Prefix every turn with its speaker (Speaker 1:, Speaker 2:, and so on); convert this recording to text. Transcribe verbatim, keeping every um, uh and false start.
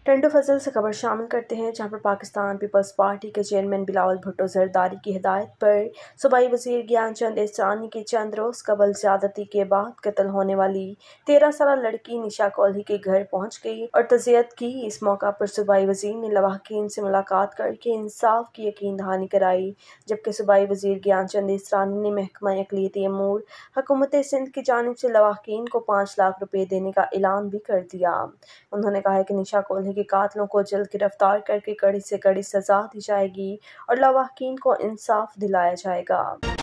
Speaker 1: टंडू फजल से खबर शामिल करते हैं, जहां पर पाकिस्तान पीपल्स पार्टी के चेयरमैन बिलावल भुट्टो जरदारी की हिदायत पर सूबाई वजीर ज्ञानचंद एहसानी की चंद रोज़ कबल ज़्यादती के बाद कत्ल होने वाली तेरह साल लड़की निशा कोहली के घर पहुंच गई और तज़ियत की। इस मौका पर सूबाई वजीर ने लवाहकीन से मुलाकात करके इंसाफ की यकीन दहानी कराई, जबकि सूबाई वजीर ज्ञानचंद एहसानी ने महकमा अक़लियती अमूर हुकूमत सिंध की जानिब से लवाहकीन को पाँच लाख रुपये देने का ऐलान भी कर दिया। उन्होंने कहा कि निशा कोहली के कातिलों को जल्द गिरफ्तार करके कड़ी से कड़ी सज़ा दी जाएगी और लवाहकीन को इंसाफ दिलाया जाएगा।